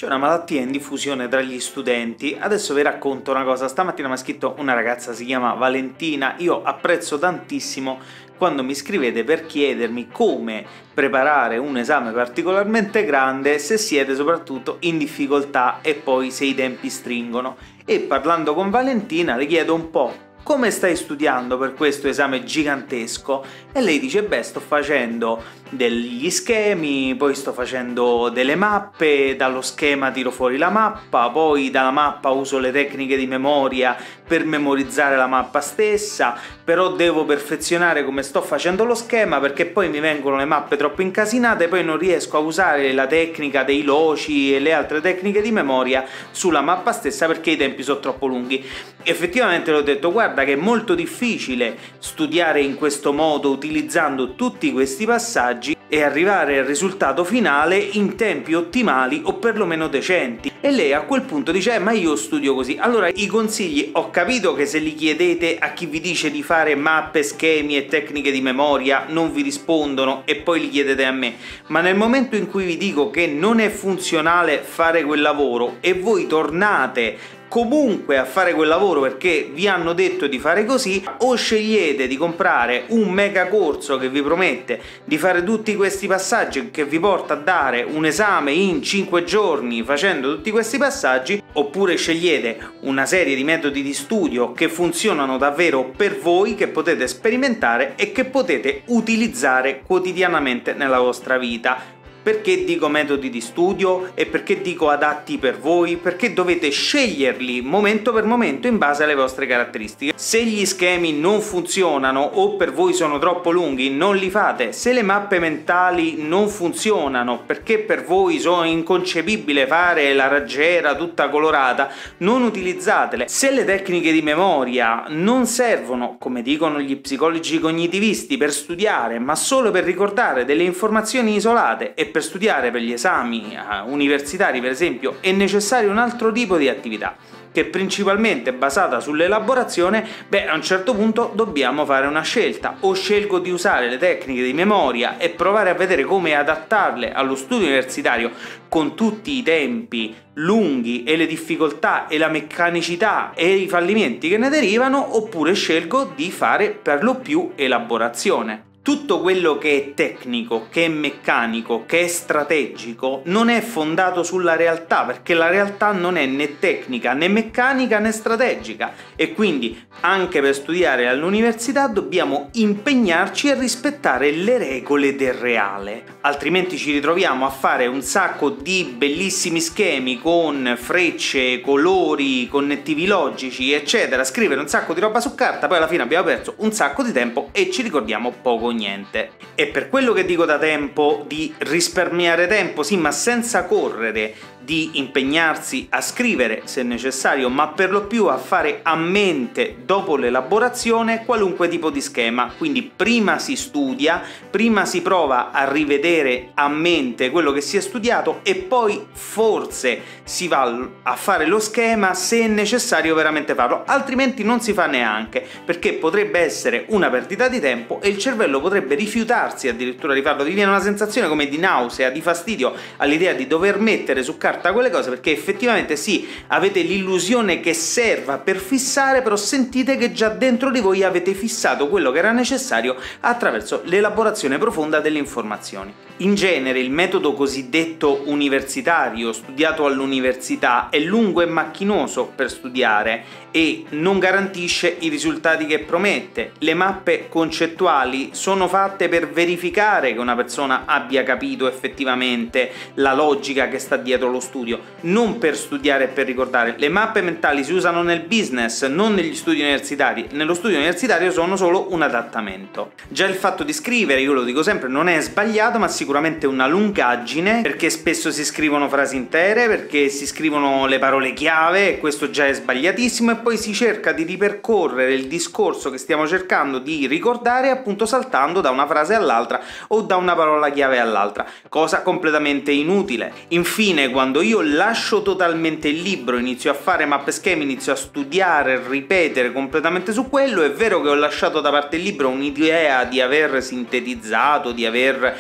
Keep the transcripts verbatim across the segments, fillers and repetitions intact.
C'è una malattia in diffusione tra gli studenti. Adesso vi racconto una cosa. Stamattina mi ha scritto una ragazza, si chiama Valentina. Io apprezzo tantissimo quando mi scrivete per chiedermi come preparare un esame particolarmente grande se siete soprattutto in difficoltà e poi se i tempi stringono. E parlando con Valentina le chiedo un po' come stai studiando per questo esame gigantesco? E lei dice: beh, sto facendo degli schemi, poi sto facendo delle mappe, dallo schema tiro fuori la mappa, poi dalla mappa uso le tecniche di memoria per memorizzare la mappa stessa, però devo perfezionare come sto facendo lo schema perché poi mi vengono le mappe troppo incasinate e poi non riesco a usare la tecnica dei loci e le altre tecniche di memoria sulla mappa stessa perché i tempi sono troppo lunghi. Effettivamente l'ho detto: guarda che è molto difficile studiare in questo modo utilizzando tutti questi passaggi e arrivare al risultato finale in tempi ottimali o perlomeno decenti. E lei a quel punto dice: eh, ma io studio così. Allora i consigli, ho capito che se li chiedete a chi vi dice di fare mappe, schemi e tecniche di memoria non vi rispondono e poi li chiedete a me, ma nel momento in cui vi dico che non è funzionale fare quel lavoro e voi tornate comunque a fare quel lavoro perché vi hanno detto di fare così, o scegliete di comprare un mega corso che vi promette di fare tutti questi passaggi, che vi porta a dare un esame in cinque giorni facendo tutti questi passaggi, oppure scegliete una serie di metodi di studio che funzionano davvero per voi, che potete sperimentare e che potete utilizzare quotidianamente nella vostra vita. Perché dico metodi di studio e perché dico adatti per voi? Perché dovete sceglierli momento per momento in base alle vostre caratteristiche. Se gli schemi non funzionano o per voi sono troppo lunghi, non li fate. Se le mappe mentali non funzionano perché per voi sono inconcepibile fare la raggiera tutta colorata, non utilizzatele. Se le tecniche di memoria non servono, come dicono gli psicologi cognitivisti, per studiare, ma solo per ricordare delle informazioni isolate e per studiare per gli esami universitari, per esempio, è necessario un altro tipo di attività, che è principalmente basata sull'elaborazione. Beh, a un certo punto dobbiamo fare una scelta: o scelgo di usare le tecniche di memoria e provare a vedere come adattarle allo studio universitario con tutti i tempi lunghi e le difficoltà e la meccanicità e i fallimenti che ne derivano, oppure scelgo di fare per lo più elaborazione. Tutto quello che è tecnico, che è meccanico, che è strategico non è fondato sulla realtà, perché la realtà non è né tecnica né meccanica né strategica, e quindi anche per studiare all'università dobbiamo impegnarci a rispettare le regole del reale, altrimenti ci ritroviamo a fare un sacco di bellissimi schemi con frecce, colori, connettivi logici eccetera, scrivere un sacco di roba su carta, poi alla fine abbiamo perso un sacco di tempo e ci ricordiamo poco niente. E per quello che dico da tempo di risparmiare tempo, sì, ma senza correre, di impegnarsi a scrivere se necessario, ma per lo più a fare a mente dopo l'elaborazione qualunque tipo di schema. Quindi prima si studia, prima si prova a rivedere a mente quello che si è studiato e poi forse si va a fare lo schema se è necessario veramente farlo, altrimenti non si fa neanche, perché potrebbe essere una perdita di tempo e il cervello potrebbe rifiutarsi addirittura di farlo. Vi viene una sensazione come di nausea, di fastidio all'idea di dover mettere su carta quelle cose, perché effettivamente sì, avete l'illusione che serva per fissare, però sentite che già dentro di voi avete fissato quello che era necessario attraverso l'elaborazione profonda delle informazioni. In genere il metodo cosiddetto universitario, studiato all'università, è lungo e macchinoso per studiare e non garantisce i risultati che promette. Le mappe concettuali sono fatte per verificare che una persona abbia capito effettivamente la logica che sta dietro lo studio, non per studiare e per ricordare. Le mappe mentali si usano nel business, non negli studi universitari. Nello studio universitario sono solo un adattamento. Già il fatto di scrivere, io lo dico sempre, non è sbagliato, ma sicuramente una lungaggine, perché spesso si scrivono frasi intere, perché si scrivono le parole chiave e questo già è sbagliatissimo, e poi si cerca di ripercorrere il discorso che stiamo cercando di ricordare appunto saltando da una frase all'altra o da una parola chiave all'altra, cosa completamente inutile. Infine, quando io lascio totalmente il libro, inizio a fare mappe schemi, inizio a studiare, ripetere completamente su quello, è vero che ho lasciato da parte il libro un'idea di aver sintetizzato, di aver capito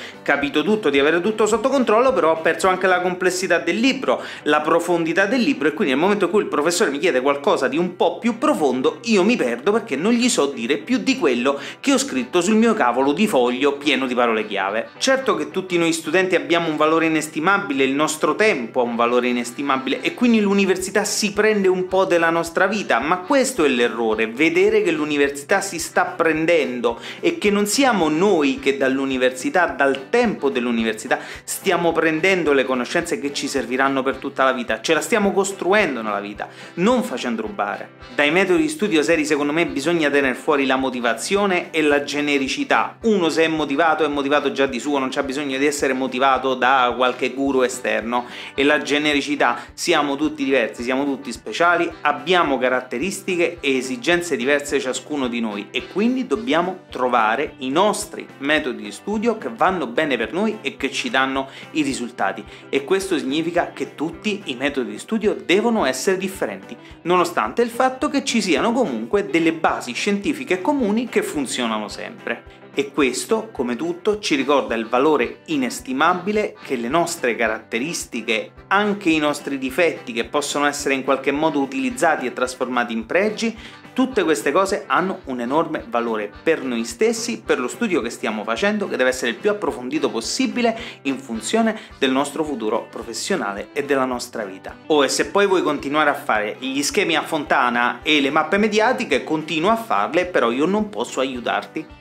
capito tutto, di avere tutto sotto controllo, però ho perso anche la complessità del libro, la profondità del libro, e quindi nel momento in cui il professore mi chiede qualcosa di un po' più profondo io mi perdo perché non gli so dire più di quello che ho scritto sul mio cavolo di foglio pieno di parole chiave. Certo che tutti noi studenti abbiamo un valore inestimabile, il nostro tempo ha un valore inestimabile e quindi l'università si prende un po' della nostra vita, ma questo è l'errore, vedere che l'università si sta prendendo e che non siamo noi che dall'università, dal tempo dell'università, stiamo prendendo le conoscenze che ci serviranno per tutta la vita, ce la stiamo costruendo nella vita, non facendo rubare. Dai metodi di studio seri secondo me bisogna tenere fuori la motivazione e la genericità. Uno se è motivato è motivato già di suo, non c'ha bisogno di essere motivato da qualche guru esterno, e la genericità, siamo tutti diversi, siamo tutti speciali, abbiamo caratteristiche e esigenze diverse ciascuno di noi e quindi dobbiamo trovare i nostri metodi di studio che vanno bene per noi e che ci danno i risultati, e questo significa che tutti i metodi di studio devono essere differenti, nonostante il fatto che ci siano comunque delle basi scientifiche comuni che funzionano sempre. E questo, come tutto, ci ricorda il valore inestimabile che le nostre caratteristiche, anche i nostri difetti che possono essere in qualche modo utilizzati e trasformati in pregi, tutte queste cose hanno un enorme valore per noi stessi, per lo studio che stiamo facendo, che deve essere il più approfondito possibile in funzione del nostro futuro professionale e della nostra vita. Oh, e se poi vuoi continuare a fare gli schemi a fontana e le mappe mediatiche, continua a farle, però io non posso aiutarti.